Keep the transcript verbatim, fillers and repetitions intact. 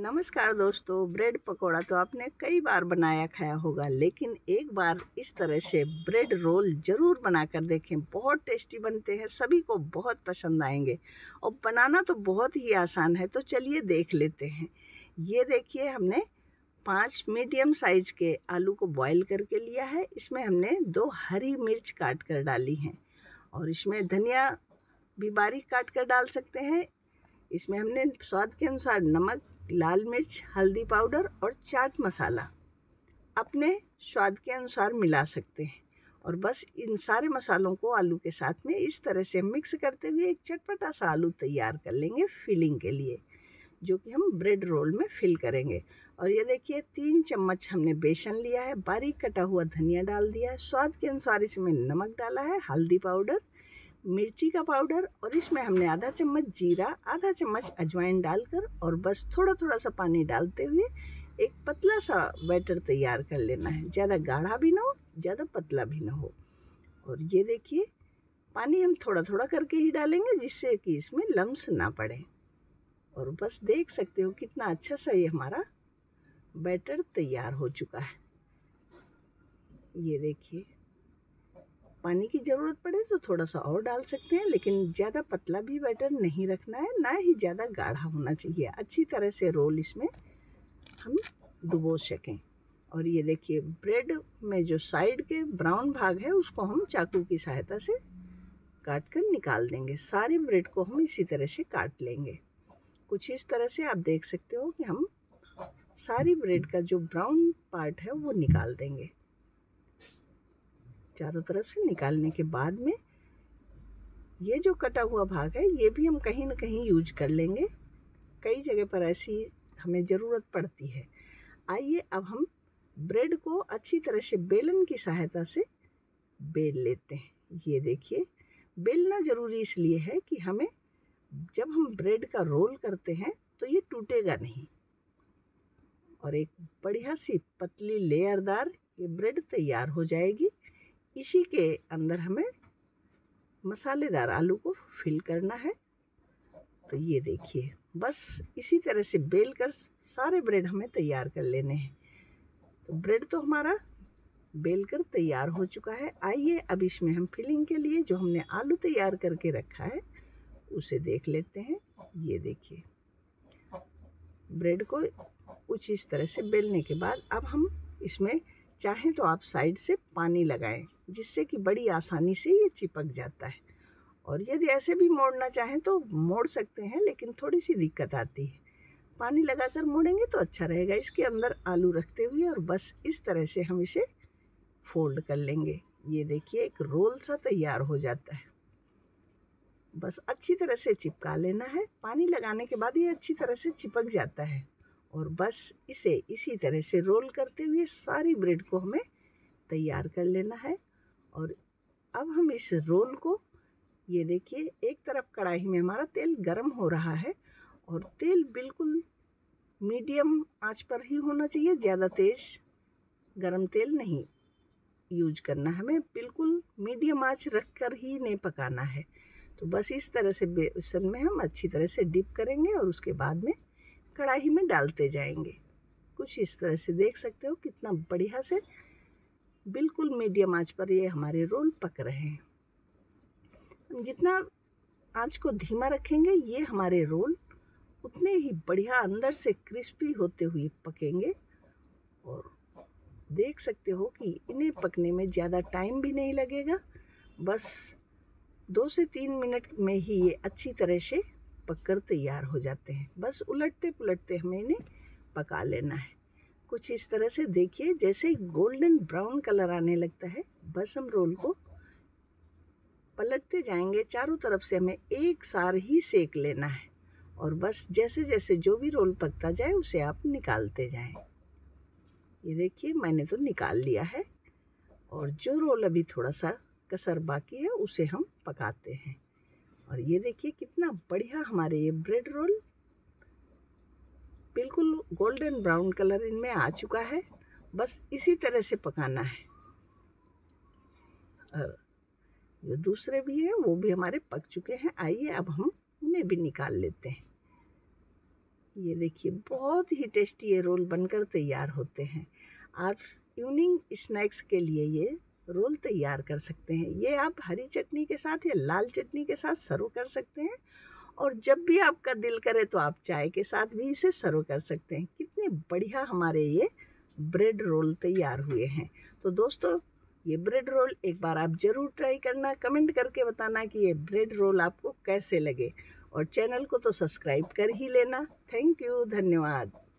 नमस्कार दोस्तों। ब्रेड पकोड़ा तो आपने कई बार बनाया खाया होगा, लेकिन एक बार इस तरह से ब्रेड रोल ज़रूर बना कर देखें। बहुत टेस्टी बनते हैं, सभी को बहुत पसंद आएंगे और बनाना तो बहुत ही आसान है। तो चलिए देख लेते हैं। ये देखिए, हमने पाँच मीडियम साइज़ के आलू को बॉईल करके लिया है। इसमें हमने दो हरी मिर्च काट कर डाली हैं और इसमें धनिया भी बारीक काट कर डाल सकते हैं। इसमें हमने स्वाद के अनुसार नमक, लाल मिर्च, हल्दी पाउडर और चाट मसाला अपने स्वाद के अनुसार मिला सकते हैं। और बस इन सारे मसालों को आलू के साथ में इस तरह से मिक्स करते हुए एक चटपटा सा आलू तैयार कर लेंगे फिलिंग के लिए, जो कि हम ब्रेड रोल में फिल करेंगे। और ये देखिए, तीन चम्मच हमने बेसन लिया है, बारीक कटा हुआ धनिया डाल दिया है, स्वाद के अनुसार इसमें नमक डाला है, हल्दी पाउडर, मिर्ची का पाउडर और इसमें हमने आधा चम्मच जीरा, आधा चम्मच अजवाइन डालकर और बस थोड़ा थोड़ा सा पानी डालते हुए एक पतला सा बैटर तैयार कर लेना है। ज़्यादा गाढ़ा भी ना हो, ज़्यादा पतला भी ना हो। और ये देखिए, पानी हम थोड़ा थोड़ा करके ही डालेंगे, जिससे कि इसमें लम्स ना पड़े। और बस देख सकते हो कितना अच्छा सा ये हमारा बैटर तैयार हो चुका है। ये देखिए, पानी की ज़रूरत पड़े तो थोड़ा सा और डाल सकते हैं, लेकिन ज़्यादा पतला भी बैटर नहीं रखना है, ना ही ज़्यादा गाढ़ा होना चाहिए। अच्छी तरह से रोल इसमें हम डुबो सकें। और ये देखिए, ब्रेड में जो साइड के ब्राउन भाग है उसको हम चाकू की सहायता से काट कर निकाल देंगे। सारे ब्रेड को हम इसी तरह से काट लेंगे। कुछ इस तरह से आप देख सकते हो कि हम सारी ब्रेड का जो ब्राउन पार्ट है वो निकाल देंगे। चारों तरफ से निकालने के बाद में ये जो कटा हुआ भाग है ये भी हम कहीं ना कहीं यूज कर लेंगे। कई जगह पर ऐसी हमें ज़रूरत पड़ती है। आइए अब हम ब्रेड को अच्छी तरह से बेलन की सहायता से बेल लेते हैं। ये देखिए, बेलना ज़रूरी इसलिए है कि हमें जब हम ब्रेड का रोल करते हैं तो ये टूटेगा नहीं और एक बढ़िया सी पतली लेयरदार ये ब्रेड तैयार हो जाएगी। इसी के अंदर हमें मसालेदार आलू को फिल करना है। तो ये देखिए, बस इसी तरह से बेल कर सारे ब्रेड हमें तैयार कर लेने हैं। तो ब्रेड तो हमारा बेल कर तैयार हो चुका है। आइए अब इसमें हम फिलिंग के लिए जो हमने आलू तैयार करके रखा है उसे देख लेते हैं। ये देखिए, ब्रेड को कुछ इस तरह से बेलने के बाद अब हम इसमें चाहें तो आप साइड से पानी लगाएं, जिससे कि बड़ी आसानी से ये चिपक जाता है। और यदि ऐसे भी मोड़ना चाहें तो मोड़ सकते हैं, लेकिन थोड़ी सी दिक्कत आती है। पानी लगाकर मोड़ेंगे तो अच्छा रहेगा इसके अंदर आलू रखते हुए। और बस इस तरह से हम इसे फोल्ड कर लेंगे। ये देखिए, एक रोल सा तैयार हो जाता है। बस अच्छी तरह से चिपका लेना है। पानी लगाने के बाद ये अच्छी तरह से चिपक जाता है। और बस इसे इसी तरह से रोल करते हुए सारी ब्रेड को हमें तैयार कर लेना है। और अब हम इस रोल को, ये देखिए, एक तरफ कढ़ाई में हमारा तेल गर्म हो रहा है और तेल बिल्कुल मीडियम आंच पर ही होना चाहिए। ज़्यादा तेज गर्म तेल नहीं यूज करना है, हमें बिल्कुल मीडियम आंच रख कर ही नहीं पकाना है। तो बस इस तरह से बेसन में हम अच्छी तरह से डिप करेंगे और उसके बाद में कढ़ाई में डालते जाएंगे। कुछ इस तरह से देख सकते हो कितना बढ़िया से बिल्कुल मीडियम आंच पर ये हमारे रोल पक रहे हैं। हम जितना आंच को धीमा रखेंगे ये हमारे रोल उतने ही बढ़िया अंदर से क्रिस्पी होते हुए पकेंगे। और देख सकते हो कि इन्हें पकने में ज़्यादा टाइम भी नहीं लगेगा। बस दो से तीन मिनट में ही ये अच्छी तरह से पककर तैयार हो जाते हैं। बस उलटते पुलटते हमें इन्हें पका लेना है। कुछ इस तरह से देखिए, जैसे ही गोल्डन ब्राउन कलर आने लगता है, बस हम रोल को पलटते जाएंगे। चारों तरफ से हमें एक सार ही सेक लेना है। और बस जैसे जैसे जो भी रोल पकता जाए उसे आप निकालते जाएं। ये देखिए, मैंने तो निकाल लिया है। और जो रोल अभी थोड़ा सा कसर बाकी है उसे हम पकाते हैं। और ये देखिए, कितना बढ़िया हमारे ये ब्रेड रोल बिल्कुल गोल्डन ब्राउन कलर इनमें आ चुका है। बस इसी तरह से पकाना है। और जो दूसरे भी हैं वो भी हमारे पक चुके हैं। आइए अब हम उन्हें भी निकाल लेते हैं। ये देखिए बहुत ही टेस्टी ये रोल बनकर तैयार होते हैं। आप इवनिंग स्नैक्स के लिए ये रोल तैयार कर सकते हैं। ये आप हरी चटनी के साथ या लाल चटनी के साथ सर्व कर सकते हैं, और जब भी आपका दिल करे तो आप चाय के साथ भी इसे सर्व कर सकते हैं। कितने बढ़िया हमारे ये ब्रेड रोल तैयार हुए हैं। तो दोस्तों, ये ब्रेड रोल एक बार आप ज़रूर ट्राई करना, कमेंट करके बताना कि ये ब्रेड रोल आपको कैसे लगे, और चैनल को तो सब्सक्राइब कर ही लेना। थैंक यू, धन्यवाद।